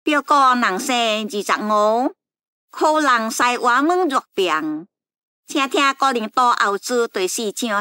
标高2025，可能使我们入病。听听高领导后子对市长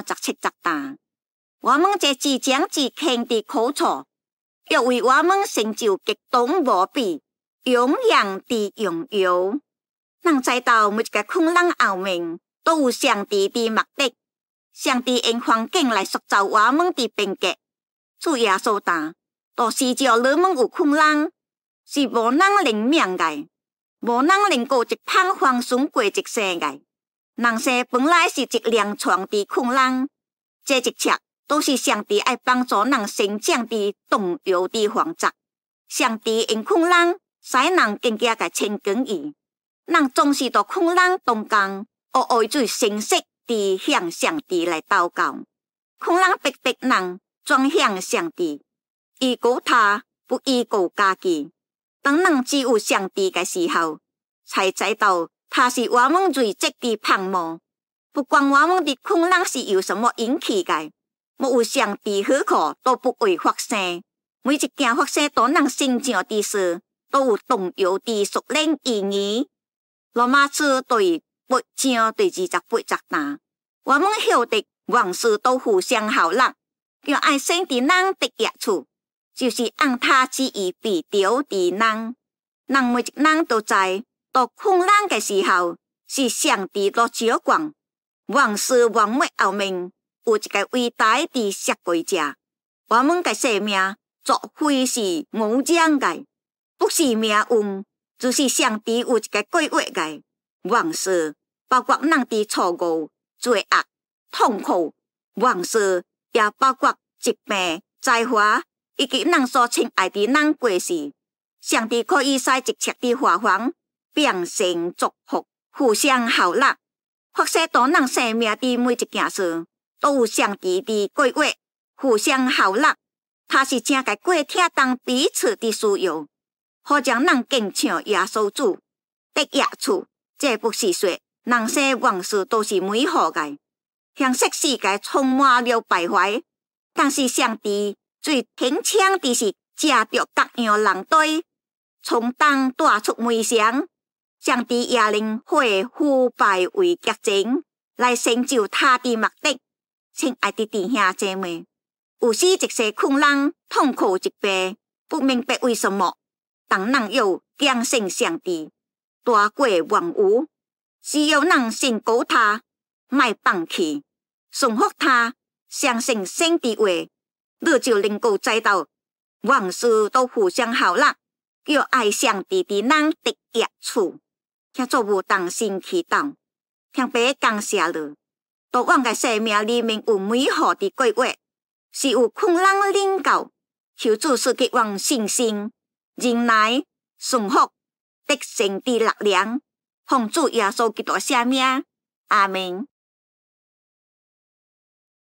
17我们这即将之肯的苦楚，要为我们成就激动无比、永远的荣耀。咱知道每一个困难后面都有上帝的目的，上帝用环境来塑造我们的品格。主耶稣答，都是叫你们有困难，是无人能免的，无人能够一趟风顺过一世的。人生本来是一连串的困难，这一切都是上帝爱帮助人成长的重要的方法。上帝用困难使人更加的亲近伊。人总是在困难当中，学最诚实地向上帝来祷告。困难逼迫人转向上帝，依靠他，不依靠家己。当人只有上帝的时候，才知道他是我们最值的盼望。不管我们的困难是由什么引起的，没有上帝许可都不会发生。每一件发生在人身上的事，都有重要的属灵意义。罗马书对8章第28节答，我们晓得万事都互相效力，叫爱神的人得益处，就是按他旨意被召的人。人每一人都知，在困难的时候，是上帝在掌管。万事万物后面有一个伟大的设计者。我们的生命绝非是偶然的，不是命运，就是上帝有一个计划的。万事包括人的错误、罪恶、痛苦，万事也包括疾病、灾祸，以及人所亲爱的人过世。上帝可以使一切的花环变成祝福，互相效力。发生在人生命的每一件事，都有上帝的计划，互相效力。他是正个过听当彼此的需要，好让人更像耶稣主得益处。这不是说人生万事都是美好的，向色世界充满了败坏，但是上帝最挺强的是借着各样人对，从当带出梅香。上帝也能化腐败为洁净，来成就他的目的。亲爱的弟兄姐妹，有时一些困难、痛苦、疾病，不明白为什么，但人要相信上帝，大过万有，只要人信靠他，莫放弃，顺服他，相信神的话，你就能够知道万事都互相效力，叫爱上帝的人得益处。听做无当心祈祷，听爸感谢你，在我的生命里面有美好的计划，是有困难领导，求主赐给我信心、忍耐、顺服、得胜的力量。奉主耶稣基督圣名，阿门。